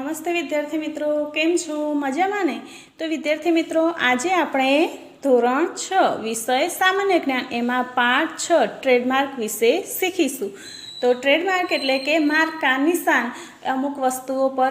नमस्ते विद्यार्थी मित्रों, केम छो? मजामां ने? तो विद्यार्थी मित्रों, आज आपणे धोरण 6 विषय सामान्य ज्ञान एमां पाठ 6 ट्रेडमार्क विषे शीखीशुं। तो ट्रेडमार्क एटले के मार्क का निशान अमुक वस्तुओं पर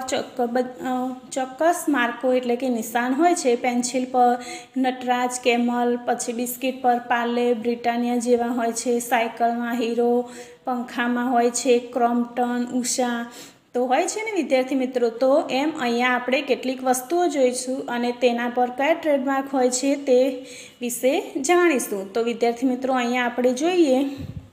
चोक्कस मार्को एटले के निशान होय छे। पेन्सिल पर नटराज, केमल, पछी बिस्किट पर पार्ले, ब्रिटानिया जेवा होय छे, साइकल में हीरो, पंखा में होय छे क्रॉम्पटन, उषा तो होय छे ने विद्यार्थी मित्रों। तो एम अहींया आपणे केटलीक वस्तुओं जोईशुं अने तेना पर कया ट्रेडमार्क होय छे ते विषे जाणीशुं। तो विद्यार्थी मित्रों, अहींया आपणे जोईए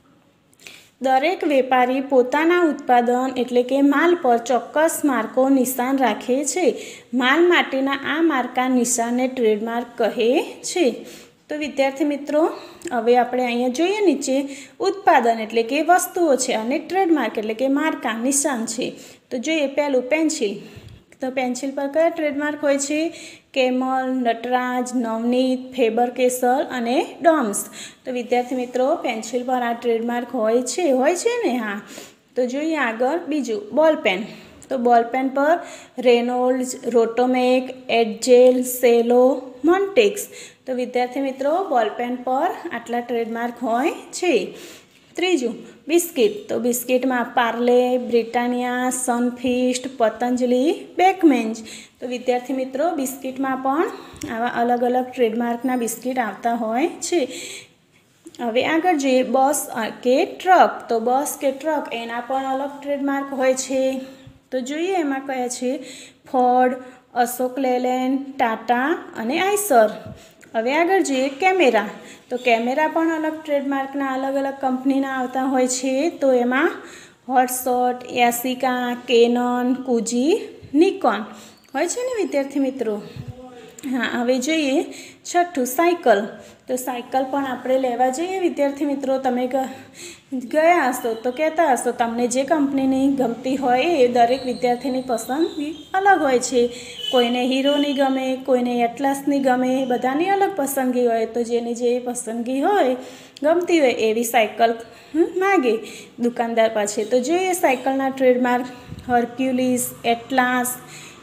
दरेक वेपारी पोताना उत्पादन एटले के माल पर चोक्कस मार्को निशान राखे छे। माल माटेना आ मार्का निशानने ट्रेडमार्क कहे छे। तो विद्यार्थी मित्रों, हवे आपणे अहींया जोईए नीचे उत्पादन एटले के वस्तुओ छे अने ट्रेडमार्क एटले के मार्का निशान छे। तो जोईए पहेलुं पेन्सिल। तो पेन्सिल पर कया ट्रेडमार्क होय छे? Camel, Natraj, Navneet, Faber Castell अने डॉम्स। तो विद्यार्थी मित्रों, पेन्सिल पर आ ट्रेडमार्क होय छे ने? हाँ। तो जोईए आगळ बीजुं बॉलपेन। तो बॉलपेन पर Reynolds, Rotomac, Addgel, Cello, Montex. तो विद्यार्थी मित्रों, बॉलपेन पर आटला ट्रेडमार्क होय छे। त्रीजुं बिस्किट। तो बिस्किट में Parle, Britannia, Sunfeast, Patanjali, Bakeman's. तो विद्यार्थी मित्रों, बिस्किट में पण आवा अलग अलग ट्रेडमार्कना बिस्किट आवता होय छे। हवे आगळ जोईए बस के ट्रक। तो बस के ट्रक एना पण अलग ट्रेडमार्क होय छे। तो जोईए एमां कया छे? फोर्ड, अशोक लेलैंड, टाटा अने आइसर। हवे आगळ जोईए केमेरा। तो केमेरा पण अलग ट्रेडमार्कना अलग अलग कंपनीना आवता होय छे। तो एमां हॉटशॉट, यासिका, केनन, कुजी, निकॉन होय छे ने विद्यार्थी मित्रों। हाँ, हवे जोईए छठ्ठुं साइकल। तो साइकल पण आपणे लेवा जईए विद्यार्थी मित्रों। तमे गया हशो तो कहेता हशो तमने जे कंपनीनी गमती होय ए दरेक विद्यार्थीनी पसंदगी अलग होय छे। कोईने हीरोनी गमे, कोईने एटलासनी गमे, बधानी अलग पसंदगी होय। तो जेनी जे पसंदगी होय, गमती होय एवी साइकल मांगे दुकानदार पासे। तो जोईए साइकलना trademark Hercules, Atlas,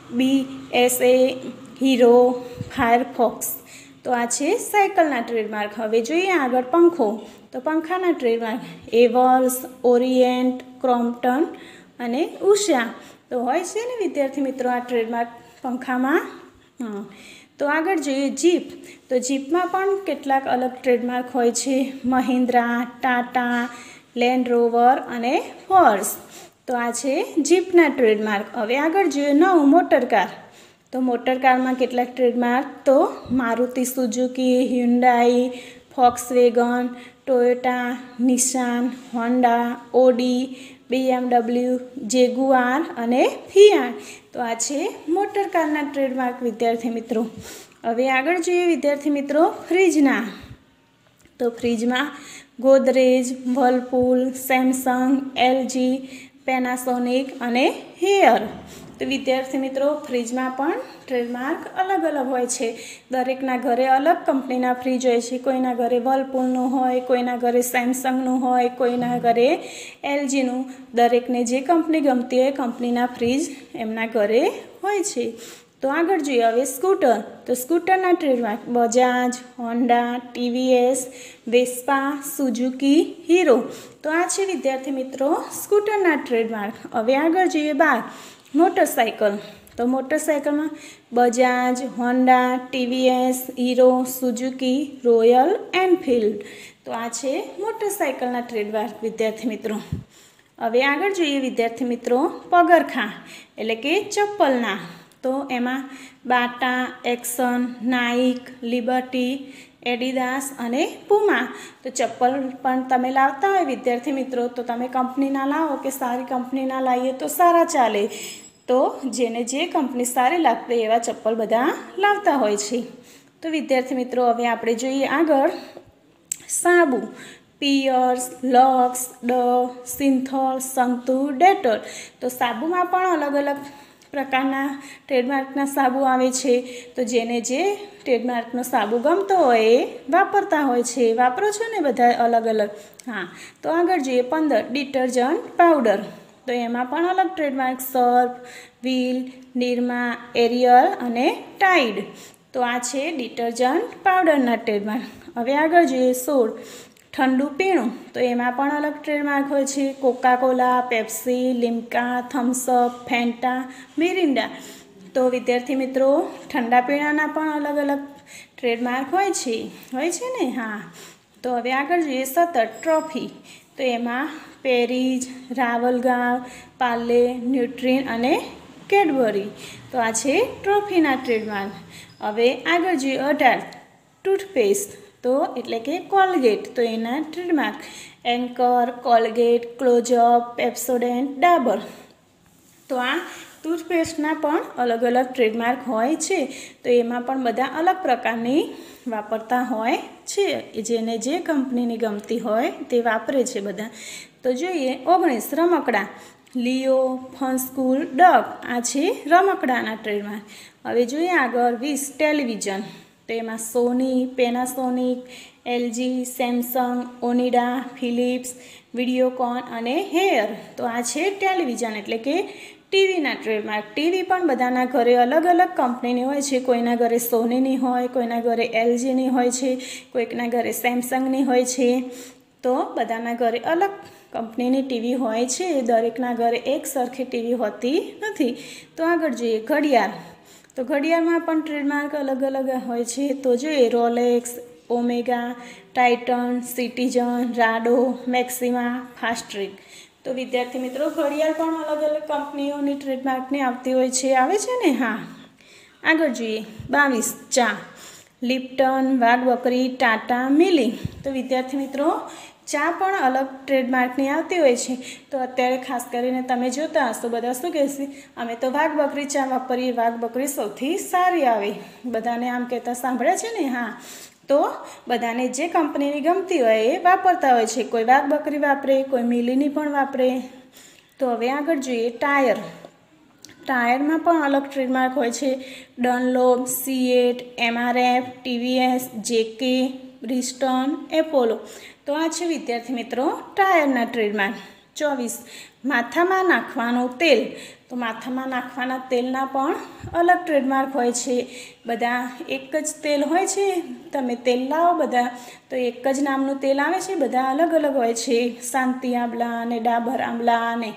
BSA, Hero, Firefox. तो आ छे साइकलना ट्रेडमार्क। हवे जोईए आगळ पंखो। तो पंखाना ट्रेडमार्क एवर्स, ओरिएंट, क्रॉम्पटन अने उषा। तो होय छे ने विद्यार्थी मित्रों आ ट्रेडमार्क पंखामां। हाँ। तो आगळ जोईए जीप। तो जीपमां पण केटलाक अलग ट्रेडमार्क होय छे। महिंद्रा, टाटा, लैंड रोवर अने फोर्स। तो आ छे जीपना ट्रेडमार्क। हवे आगळ जोईए नवुं मोटरकार। तो मोटरकार में केटलाक ट्रेडमार्क? तो Maruti Suzuki, Hyundai, Volkswagen, Toyota, Nissan, Honda, Audi, BMW, Jaguar अने फियाट। तो आ छे मोटरकारना ट्रेडमार्क विद्यार्थी मित्रों। हवे आगळ जोईए विद्यार्थी मित्रों फ्रीजना। तो फ्रीज में Godrej, Whirlpool, Samsung, LG, Panasonic अने हेयर। तो विद्यार्थी मित्रों, फ्रीज में पण ट्रेडमार्क अलग अलग होय छे। दरेकना घरे अलग कंपनीना फ्रीज होय छे। कोईना घरे वर्लपूलनुं होय, कोईना घरे सैमसंगनुं होय, कोईना घरे LGनुं। दरेकने जे कंपनी गमती होय कंपनीना फ्रीज एमना घरे होय छे। तो आगळ जोईए हवे स्कूटर। तो स्कूटरना trademark Bajaj, Honda, TVS, Vespa, Suzuki, Hero. तो आ छे विद्यार्थी मित्रों स्कूटरना ट्रेडमार्क। हवे आगळ जोईए 12 मोटरसाइकल। तो मोटरसाइकल में Bajaj, Honda, TVS, Hero, Suzuki, Royal Enfield. तो आ छे मोटरसाइकलना ट्रेडमार्क विद्यार्थी मित्रों। हवे आगळ जोईए विद्यार्थी मित्रों पगरखां एटले के चप्पलना। तो एमां Bata, Action, Nike, Liberty, Adidas अने पुमा। तो चप्पल पण तमे लावता होय विद्यार्थी मित्रों तो तमे कंपनीना लावो के सारी कंपनीना लावीए तो सारा चाले। तो जेने जे कंपनी सारी लागती एवा चप्पल बधा लावता होय छे। तो विद्यार्थी मित्रों, हवे आपणे जोईए आगळ साबु। Pears, Lux, Dove, Cinthol, Santoor, Dettol. तो साबुमां पण अलग अलग प्रकारना ट्रेडमार्कना साबु आवे छे। तो जेने जे ट्रेडमार्कनो साबु गमतो होय ए वापरता होय छे। वापरो छो ने बधा अलग अलग। हाँ। तो आगळ जोईए 15 डिटर्जंट पाउडर। तो एमां पण अलग trademark Surf, Wheel, Nirma, Ariel अने टाइड। तो आ छे डिटर्जंट पाउडरना ट्रेडमार्क। हवे आगळ जोईए 16 ठंडू पीणुं। तो एमां पण अलग ट्रेडमार्क होय छे। Coca Cola, Pepsi, Limca, Thums Up, Fanta, Mirinda. तो विद्यार्थी मित्रों ठंडा पीणाना पण अलग अलग ट्रेडमार्क होय छे ने। हाँ, तो हवे आगळ जोईए 17 ट्रॉफी। तो एमां पेरीज, रावलगांव, पार्ले, न्यूट्रीन अने कैडबरी। तो आ छे ट्रॉफीना ट्रेडमार्क। हवे आगळ जोईए 18 टूथपेस्ट। तो एटले के कोलगेट। तो एना trademark Anchor, Colgate, Closeup, Pepsodent, Dabur. तो आ टूथपेस्टना पण अलग अलग ट्रेडमार्क होय छे। तो एमां पण बधा अलग प्रकारनी वापरता होय छे। जेने जे कंपनीनी गमती होय ते वापरे छे बधा। तो जोईए 19 रमकड़ा लियो, फनस्कूल, डग। आ छे रमकड़ाना ट्रेडमार्क। हवे जोईए आगळ 20 टेलिविजन। तो एमां Sony, Panasonic, LG, Samsung, Onida, Philips, Videocon अने हेयर। तो आ छे टेलिविजन एटले के टीवीना ट्रेडमार्क। टीवी पण बधाना घरे अलग अलग कंपनीनी होय छे। कोईना घरे सोनीनी होय, कोईना घरे एलजीनी होय छे, कोईकना घरे सैमसंगनी होय छे। तो बधाना घरे अलग कंपनीनी टीवी होय छे। दरेकना घरे एक सरखी टीवी होती नथी। तो आगळ जोईए घड़ियाळ। तो घड़ियाळमां पण ट्रेडमार्क अलग अलग होय छे। तो जोईए Rolex, Omega, Titan, Citizen, Rado, Maxima, Fastrack. तो विद्यार्थी मित्रों घड़ियाळ पण अलग अलग कंपनीओनी ट्रेडमार्कनी आवती होय छे। आवे छे ने। हाँ, आगळ जोईए 22 चा लिप्टन, वाघबकरी, टाटा, मिली। तो विद्यार्थी मित्रों चा पण अलग ट्रेडमार्कनी आवती होय छे। तो अत्यारे खास करीने तमे जोता हशो बधा शुं कहेशे अमे तो वाघबकरी चा वापरीए, वाघबकरी सौथी सारी आवे। बधाने आम कहेता सांभळ्या छे ने। हाँ, तो बधाने जे कंपनीनी गमती होय ए वापरता होय छे। कोई वाघबकरी वापरे, कोई मिलीनी पण वापरे। तो हवे आगळ जोईए टायर। टायरमां पण अलग ट्रेडमार्क होय छे। Dunlop, CEAT, MRF, TVS, JK, Bridgestone, Apollo. तो आ छे विद्यार्थी मित्रों टायरना ट्रेडमार्क। 24 माथामां नाखवानुं तेल। तो माथामां नाखवाना तेलना पण अलग ट्रेडमार्क होय छे। बधा एक ज तेल होय छे। तमे तेल लावो बधा तो एक ज नामनुं तेल आवे छे। बधा अलग अलग होय छे। शांति आंबला ने डाबर आंबला ने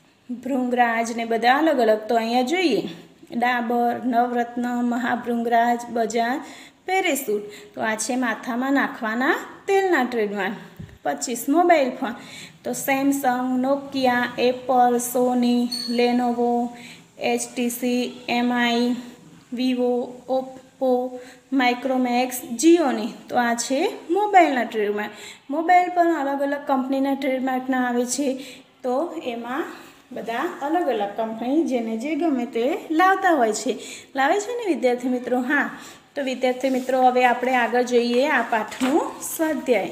भृंगराज ने बधा अलग अलग। तो अहींया जोईए डाबर, नवरत्न, महाभृंगराज, बजाज, पेरेसूट। तो आ छे माथामां नाखवाना तेलना ट्रेडमार्क। 25 mobile phone. तो Samsung, Nokia, Apple, Sony, Lenovo, HTC, Mi, Vivo, Oppo, Micromax, Gionee. तो आ छे मोबाइलना ट्रेडमार्क। मोबाइल पण अलग अलग कंपनीना ट्रेडमार्कना आवे छे। तो एमां बधा अलग अलग कंपनी जेने जे गमे ते लावता होय छे। लावे छे ने विद्यार्थी मित्रों। हाँ, तो विद्यार्थी मित्रों हवे आपणे आगळ जोईए आ पाठनुं स्वाध्याय।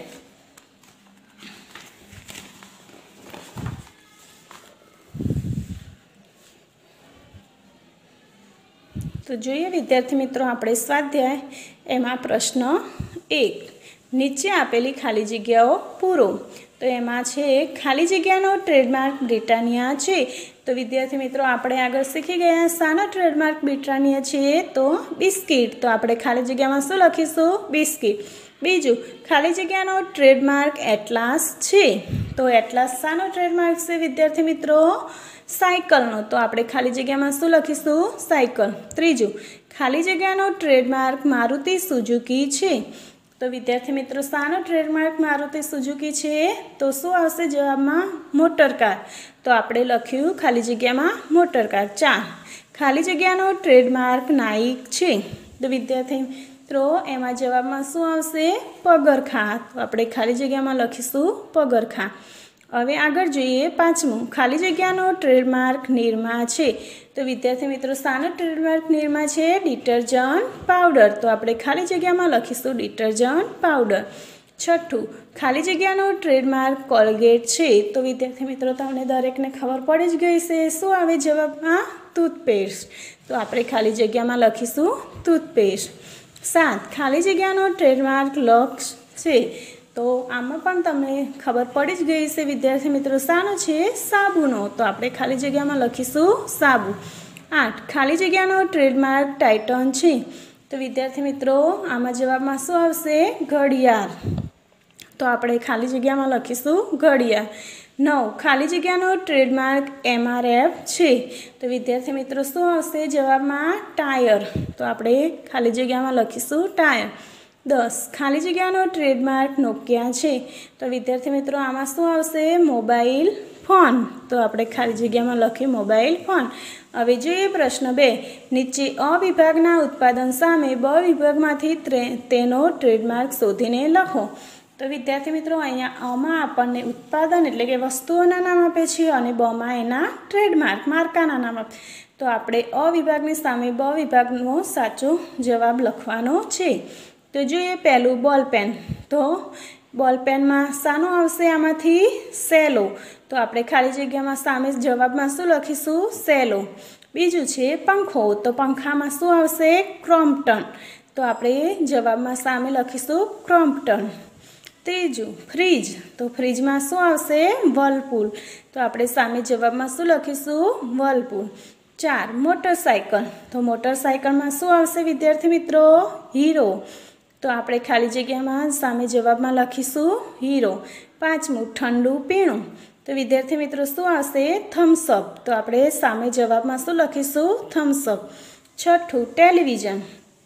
तो जोईए विद्यार्थी मित्रों आपणे स्वाध्याय। एमां प्रश्न 1 नीचे आपेली खाली जग्याओ पूरो। तो एमां छे खाली जग्यानो ट्रेडमार्क ब्रिटानिया छे। तो विद्यार्थी मित्रों आपणे आगळ शीखी गया शानो ट्रेडमार्क ब्रिटानिया छे। तो बिस्किट। तो आपणे खाली जग्यामां शुं लखीशुं? बिस्किट। बीजू खाली जग्यानो ट्रेडमार्क एटलास छे। तो एटलास शानो ट्रेडमार्क छे विद्यार्थी मित्रों? साइकलनो। तो आपणे खाली जग्यामां शुं लखीशुं? साइकल। त्रीजू खाली जग्यानो ट्रेडमार्क मारुति सुजुकी छे। तो विद्यार्थी मित्रों शानो ट्रेडमार्क मारुति सुजुकी छे? तो शुं आवशे जवाबमां? मोटरकार। तो आपणे लख्युं खाली जग्यामां मोटरकार। 4 खाली जग्यानो ट्रेडमार्क नाइक छे। तो विद्यार्थी मित्रों एमां जवाबमां शुं आवशे? पगरखां। तो आपणे खाली जग्यामां लखीशुं पगरखां। हवे आगळ जोईए 5मुं खाली जग्यानो ट्रेडमार्क निरमा छे। तो विद्यार्थी मित्रों शानो ट्रेडमार्क निरमा छे? Detergent powder. तो आपणे खाली जग्यामां लखीशुं डिटर्जंट पाउडर। 6ठुं खाली जग्यानो ट्रेडमार्क कोलगेट छे। तो विद्यार्थी मित्रों तमने दरेकने खबर पड़ी ज गई छे शुं आवे जवाबमां? टूथपेस्ट। तो आपणे खाली जग्यामां लखीशुं टूथपेस्ट। 7 खाली जग्यानो ट्रेडमार्क लक्स छे। તો આમાં પણ તમને ખબર પડી જ ગઈ છે વિદ્યાર્થી મિત્રો શાનો છે સાબુનો તો આપણે ખાલી જગ્યામાં લખીશું સાબુ 8 ખાલી જગ્યાનો ટ્રેડમાર્ક ટાઇટન છે તો વિદ્યાર્થી મિત્રો આમાં જવાબમાં શું આવશે ઘડિયાળ તો આપણે ખાલી જગ્યામાં લખીશું ઘડિયાળ 9 ખાલી જગ્યાનો ટ્રેડમાર્ક MRF છે તો વિદ્યાર્થી મિત્રો શું આવશે જવાબમાં ટાયર તો આપણે ખાલી જગ્યામાં લખીશું ટાયર 10 ખાલી જગ્યાનો ટ્રેડમાર્ક નોકિયા છે તો વિદ્યાર્થી મિત્રો આમાં શું આવશે મોબાઈલ ફોન તો આપણે ખાલી જગ્યામાં લખીએ મોબાઈલ ફોન હવે જોઈએ પ્રશ્ન 2 નીચે અ વિભાગના ઉત્પાદન સામે બ વિભાગમાંથી તેનો ટ્રેડમાર્ક શોધીને લખો તો વિદ્યાર્થી મિત્રો અહીંયા અમાં આપણને ઉત્પાદન એટલે કે વસ્તુઓના નામ આપે છે અને બમાં એના ટ્રેડમાર્ક માર્કાના નામ આપે તો આપણે અ વિભાગની સામે બ વિભાગનો સાચો જવાબ લખવાનો છે તો જોઈએ પહેલું બોલપેન તો બોલપેનમાં શાનો આવશે આમાંથી સેલો તો આપણે ખાલી જગ્યામાં સામે જવાબમાં શું લખીશું સેલો બીજું છે પંખો તો પંખામાં શું આવશે ક્રોમ્પટન તો આપણે જવાબમાં સામે લખીશું ક્રોમ્પટન ત્રીજું ફ્રીજ તો ફ્રીજમાં શું આવશે વર્લપૂલ તો આપણે સામે જવાબમાં શું લખીશું વર્લપૂલ 4 મોટરસાઇકલ તો મોટરસાઇકલમાં શું આવશે વિદ્યાર્થી મિત્રો હીરો તો આપણે ખાલી જગ્યામાં સામે જવાબમાં લખીશું હીરો 5મું ઠંડુ પીણું તો વિદ્યાર્થી મિત્રો શું આવશે થમ્સઅપ તો આપણે સામે જવાબમાં શું લખીશું થમ્સઅપ 6થું ટેલિવિઝન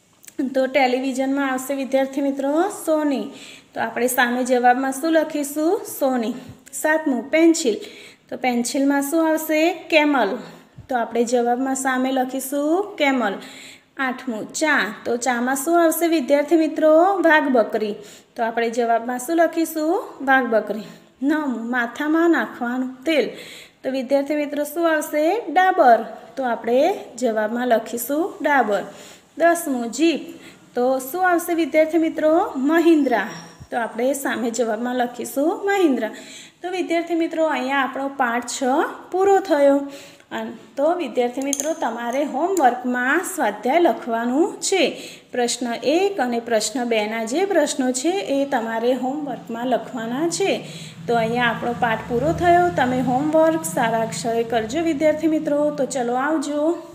તો ટેલિવિઝનમાં આવશે વિદ્યાર્થી મિત્રો સોની તો આપણે સામે જવાબમાં શું લખીશું સોની 7મું પેન્સિલ તો પેન્સિલમાં શું આવશે કેમલ તો આપણે જવાબમાં સામે લખીશું કેમલ 8મું ચા તો ચામાં શું આવશે વિદ્યાર્થી મિત્રો વાઘબકરી તો આપણે જવાબમાં શું લખીશું વાઘબકરી 9મું માથામાં નાખવાનું તેલ તો વિદ્યાર્થી મિત્રો શું આવશે ડાબર તો આપણે જવાબમાં લખીશું ડાબર 10મું જીપ તો શું આવશે વિદ્યાર્થી મિત્રો મહિન્દ્રા તો આપણે સામે જવાબમાં લખીશું મહિન્દ્રા તો વિદ્યાર્થી મિત્રો અહીંયા આપણો પાઠ 6 પૂરો થયો તો વિદ્યાર્થી મિત્રો તમારે હોમવર્કમાં સ્વાધ્યાય લખવાનું છે પ્રશ્ન 1 અને પ્રશ્ન 2ના જે પ્રશ્નો છે એ તમારે હોમવર્કમાં લખવાના છે તો અહીંયા આપણો પાઠ પૂરો થયો તમે હોમવર્ક સારા અક્ષરે કરજો વિદ્યાર્થી મિત્રો તો ચલો આવજો